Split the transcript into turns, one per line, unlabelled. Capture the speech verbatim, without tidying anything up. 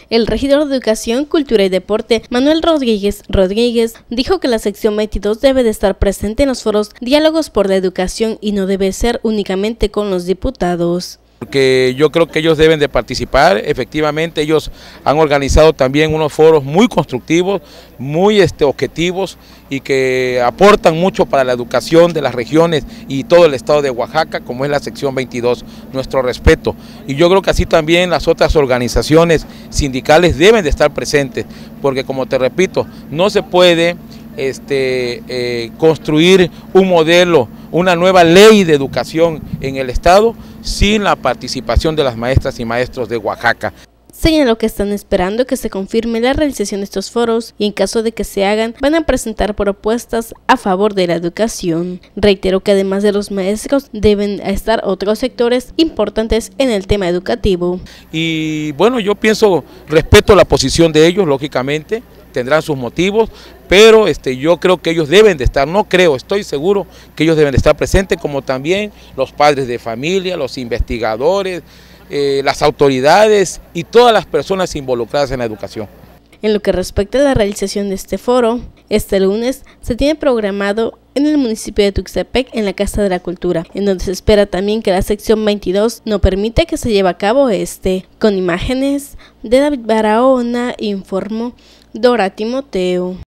El regidor de Educación, Cultura y Deporte, Manuel Rodríguez Rodríguez, dijo que la sección veintidós debe de estar presente en los foros Diálogos por la Educación y no debe ser únicamente con los diputados.
Porque yo creo que ellos deben de participar. Efectivamente ellos han organizado también unos foros muy constructivos, muy este, objetivos y que aportan mucho para la educación de las regiones y todo el estado de Oaxaca, como es la sección veintidós, nuestro respeto. Y yo creo que así también las otras organizaciones sindicales deben de estar presentes, porque como te repito, no se puede Este, eh, construir un modelo, una nueva ley de educación en el estado sin la participación de las maestras y maestros de Oaxaca.
Señaló que están esperando que se confirme la realización de estos foros y en caso de que se hagan van a presentar propuestas a favor de la educación. Reiteró que además de los maestros deben estar otros sectores importantes en el tema educativo.
Y bueno, yo pienso, respeto la posición de ellos, lógicamente, tendrán sus motivos, pero este, yo creo que ellos deben de estar, no creo, estoy seguro que ellos deben de estar presentes, como también los padres de familia, los investigadores, eh, las autoridades y todas las personas involucradas en la educación.
En lo que respecta a la realización de este foro, este lunes se tiene programado en el municipio de Tuxtepec, en la Casa de la Cultura, en donde se espera también que la sección veintidós no permita que se lleve a cabo este. Con imágenes de David Barahona, informó Dora Timoteo.